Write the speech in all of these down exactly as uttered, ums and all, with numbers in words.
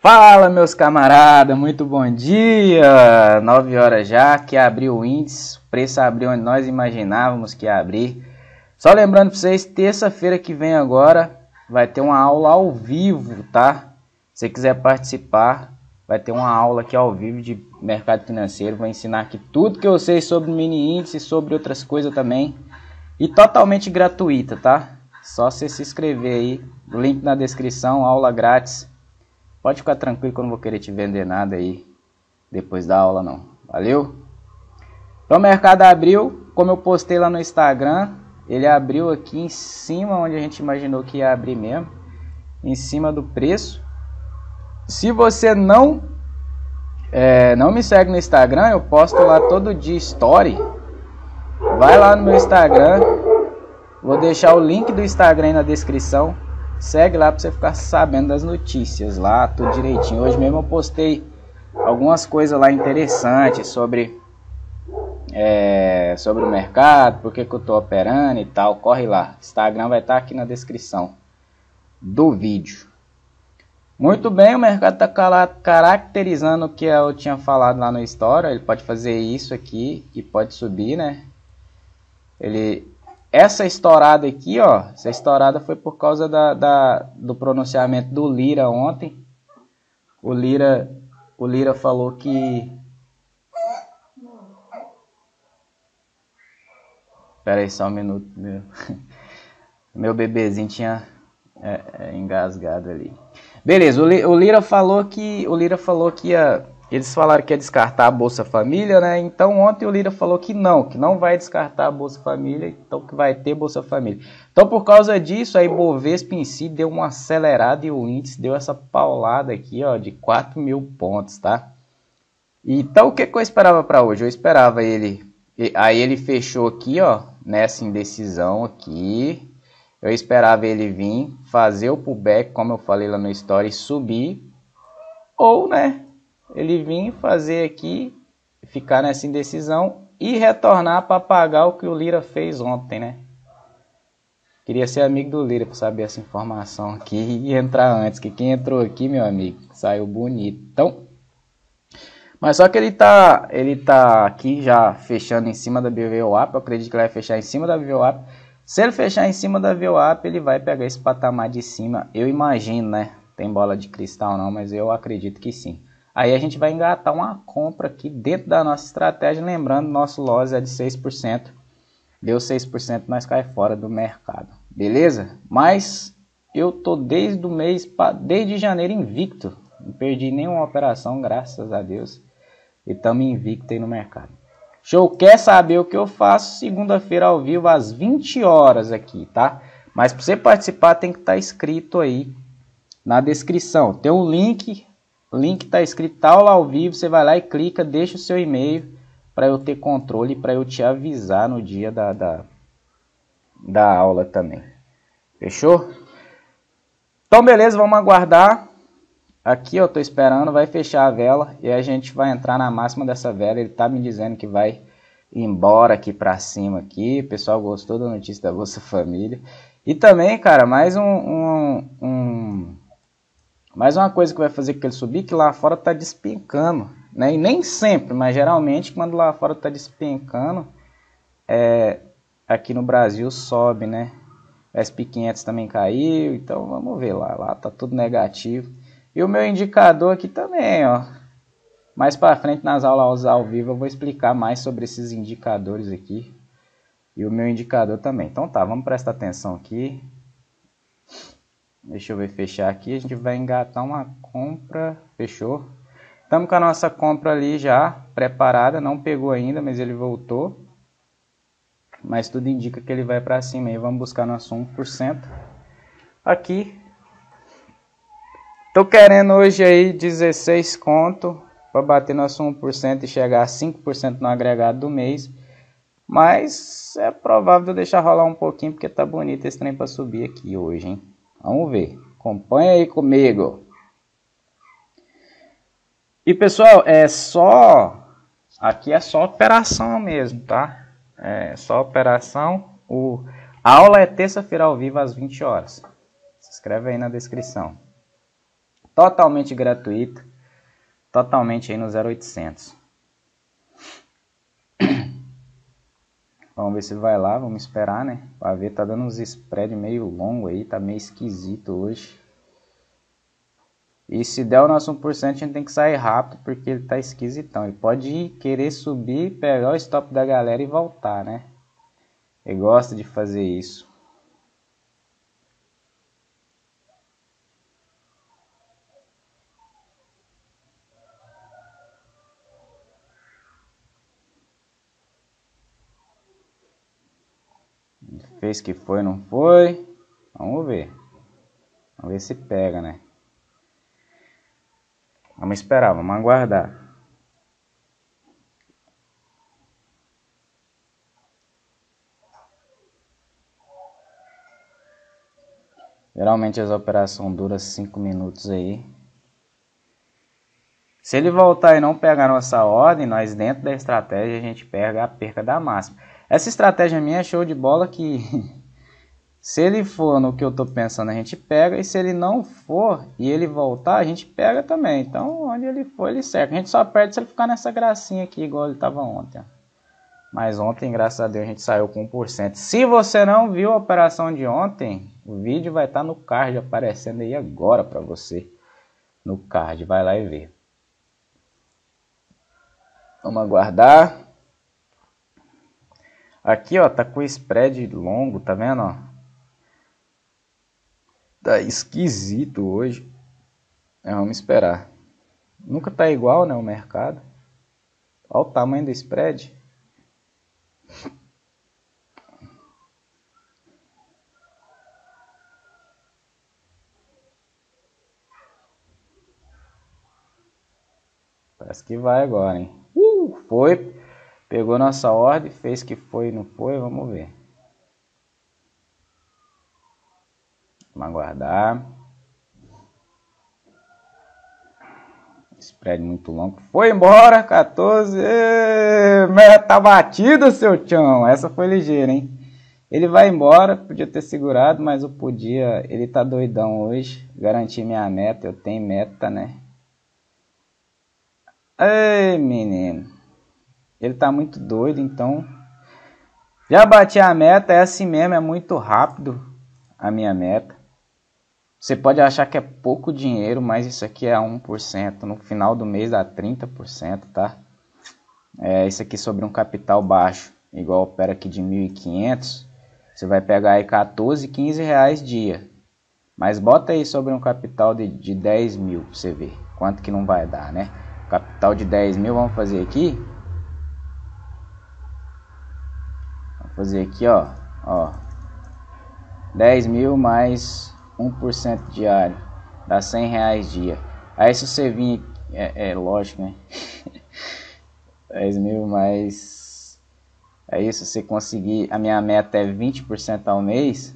Fala, meus camaradas, muito bom dia! nove horas já, que abriu o índice, o preço abriu onde nós imaginávamos que ia abrir. Só lembrando para vocês, terça-feira que vem agora vai ter uma aula ao vivo, tá? Se você quiser participar, vai ter uma aula aqui ao vivo de mercado financeiro. Vou ensinar aqui tudo que eu sei sobre mini índice e sobre outras coisas também. E totalmente gratuita, tá? Só você se inscrever aí, link na descrição, aula grátis. Pode ficar tranquilo que eu não vou querer te vender nada aí depois da aula não. Valeu? Então o mercado abriu, como eu postei lá no Instagram, ele abriu aqui em cima onde a gente imaginou que ia abrir mesmo, em cima do preço. Se você não é, não me segue no Instagram, eu posto lá todo dia story. Vai lá no meu Instagram, vou deixar o link do Instagram aí na descrição. Segue lá para você ficar sabendo das notícias lá, tudo direitinho. Hoje mesmo eu postei algumas coisas lá interessantes sobre, é, sobre o mercado, por que que eu estou operando e tal. Corre lá, Instagram vai estar aqui na descrição do vídeo. Muito bem, o mercado está caracterizando o que eu tinha falado lá no Story. Ele pode fazer isso aqui e pode subir, né? Ele... Essa estourada aqui, ó, essa estourada foi por causa da, da, do pronunciamento do Lira ontem. O Lira, o Lira falou que... Espera aí só um minuto. Meu, meu bebezinho tinha é, é, engasgado ali. Beleza, o Lira falou que... O Lira falou que ia... Eles falaram que ia descartar a Bolsa Família, né? Então ontem o Lira falou que não, que não vai descartar a Bolsa Família, então que vai ter Bolsa Família. Então por causa disso, a Ibovespa em si deu uma acelerada e o índice deu essa paulada aqui, ó, de quatro mil pontos, tá? Então o que, que eu esperava para hoje? Eu esperava ele, aí ele fechou aqui, ó, nessa indecisão aqui. Eu esperava ele vir fazer o pullback, como eu falei lá no Story, subir, ou, né? Ele vir fazer aqui, ficar nessa indecisão e retornar para pagar o que o Lira fez ontem, né? Queria ser amigo do Lira para saber essa informação aqui e entrar antes, que quem entrou aqui, meu amigo, saiu bonito. Então, mas só que ele tá, ele tá aqui já fechando em cima da B V O A P, eu acredito que ele vai fechar em cima da B V O A P. Se ele fechar em cima da B V O A P, ele vai pegar esse patamar de cima, eu imagino, né? Tem bola de cristal não, mas eu acredito que sim. Aí a gente vai engatar uma compra aqui dentro da nossa estratégia, lembrando, nosso loss é de seis por cento. Deu seis por cento, nós cai fora do mercado. Beleza? Mas eu tô desde o mês, desde janeiro invicto. Não perdi nenhuma operação, graças a Deus. E estamos invicto aí no mercado. Show? Quer saber o que eu faço? Segunda-feira ao vivo, às vinte horas aqui, tá? Mas para você participar tem que estar inscrito aí na descrição. Tem um link... O link está escrito aula ao vivo, você vai lá e clica, deixa o seu e-mail para eu ter controle, para eu te avisar no dia da, da, da aula também. Fechou? Então beleza, vamos aguardar. Aqui eu estou esperando, vai fechar a vela e a gente vai entrar na máxima dessa vela. Ele está me dizendo que vai embora aqui para cima aqui. O pessoal gostou da notícia da Bolsa Família. E também, cara, mais um... um, um Mais uma coisa que vai fazer com ele subir, que lá fora está despencando, né? E nem sempre, mas geralmente quando lá fora está despencando, é, aqui no Brasil sobe, né? O S and P quinhentos também caiu, então vamos ver lá, lá tá tudo negativo. E o meu indicador aqui também, ó. Mais para frente nas aulas ao vivo eu vou explicar mais sobre esses indicadores aqui. E o meu indicador também. Então tá, vamos prestar atenção aqui. Deixa eu ver, fechar aqui, a gente vai engatar uma compra, fechou. Estamos com a nossa compra ali já preparada, não pegou ainda, mas ele voltou. Mas tudo indica que ele vai para cima aí, vamos buscar nosso um por cento. Aqui, tô querendo hoje aí dezesseis conto para bater nosso um por cento e chegar a cinco por cento no agregado do mês. Mas é provável deixar rolar um pouquinho, porque tá bonito esse trem para subir aqui hoje, hein. Vamos ver, acompanha aí comigo. E pessoal, é só, aqui é só operação mesmo, tá? É só operação. O, a aula é terça-feira ao vivo às vinte horas. Se inscreve aí na descrição. totalmente gratuita, totalmente aí no zero oitocentos. Vamos ver se vai lá, vamos esperar, né? Pra ver, tá dando uns spread meio longo aí, tá meio esquisito hoje. E se der o nosso um por cento, a gente tem que sair rápido, porque ele tá esquisitão. Ele pode querer subir, pegar o stop da galera e voltar, né? Ele gosta de fazer isso. Fez que foi, não foi? Vamos ver. Vamos ver se pega, né? Vamos esperar, vamos aguardar. Geralmente as operações duram cinco minutos aí. Se ele voltar e não pegar nossa ordem, nós dentro da estratégia a gente pega a perca da máxima. Essa estratégia minha é show de bola que se ele for no que eu tô pensando a gente pega, e se ele não for e ele voltar a gente pega também. Então onde ele for ele cerca. A gente só perde se ele ficar nessa gracinha aqui igual ele tava ontem. Mas ontem, graças a Deus, a gente saiu com um por cento. Se você não viu a operação de ontem, o vídeo vai estar no card aparecendo aí agora para você. No card, vai lá e vê. Vamos aguardar. Aqui, ó, tá com o spread longo, tá vendo, ó? Tá esquisito hoje. É, vamos esperar. Nunca tá igual, né, o mercado. Olha o tamanho do spread. Parece que vai agora, hein? Uh, foi. Pegou nossa ordem, fez que foi, não foi, vamos ver. Vamos aguardar. Spread muito longo. Foi embora, quatorze. Ê, meta batida, seu tchão. Essa foi ligeira, hein? Ele vai embora, podia ter segurado, mas eu podia. Ele tá doidão hoje. Garanti minha meta, eu tenho meta, né? Ei, menino. Ele tá muito doido, então. Já bati a meta, é assim mesmo, é muito rápido a minha meta. Você pode achar que é pouco dinheiro, mas isso aqui é um por cento. No final do mês dá trinta por cento, tá? É isso aqui sobre um capital baixo, igual opera aqui de mil e quinhentos. Você vai pegar aí quatorze, quinze reais dia. Mas bota aí sobre um capital de, de dez mil pra você ver quanto que não vai dar, né? Capital de dez mil, vamos fazer aqui. Vamos fazer aqui, ó. ó. dez mil mais um por cento diário. Dá cem reais dia. Aí se você vir... É, é lógico, né? dez mil mais... Aí se você conseguir... A minha meta é vinte por cento ao mês.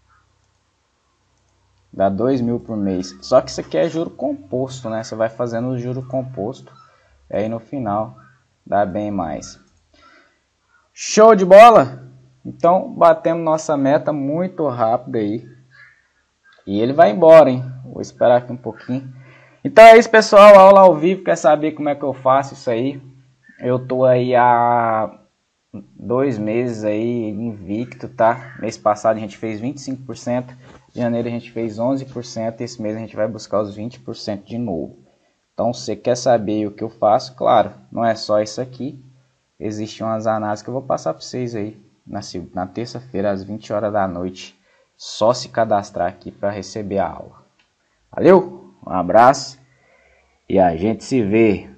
Dá dois mil por mês. Só que isso aqui é juro composto, né? Você vai fazendo o juro composto. E aí no final dá bem mais. Show de bola? Então batemos nossa meta muito rápido aí. E ele vai embora, hein? Vou esperar aqui um pouquinho. Então é isso, pessoal. Aula ao vivo. Quer saber como é que eu faço isso aí? Eu tô aí há dois meses aí invicto, tá? Mês passado a gente fez vinte e cinco por cento. Em janeiro a gente fez onze por cento. Esse mês a gente vai buscar os vinte por cento de novo. Então se você quer saber o que eu faço, claro, não é só isso aqui. Existem umas análises que eu vou passar para vocês aí na, na terça-feira às vinte horas da noite. Só se cadastrar aqui para receber a aula. Valeu, um abraço e a gente se vê.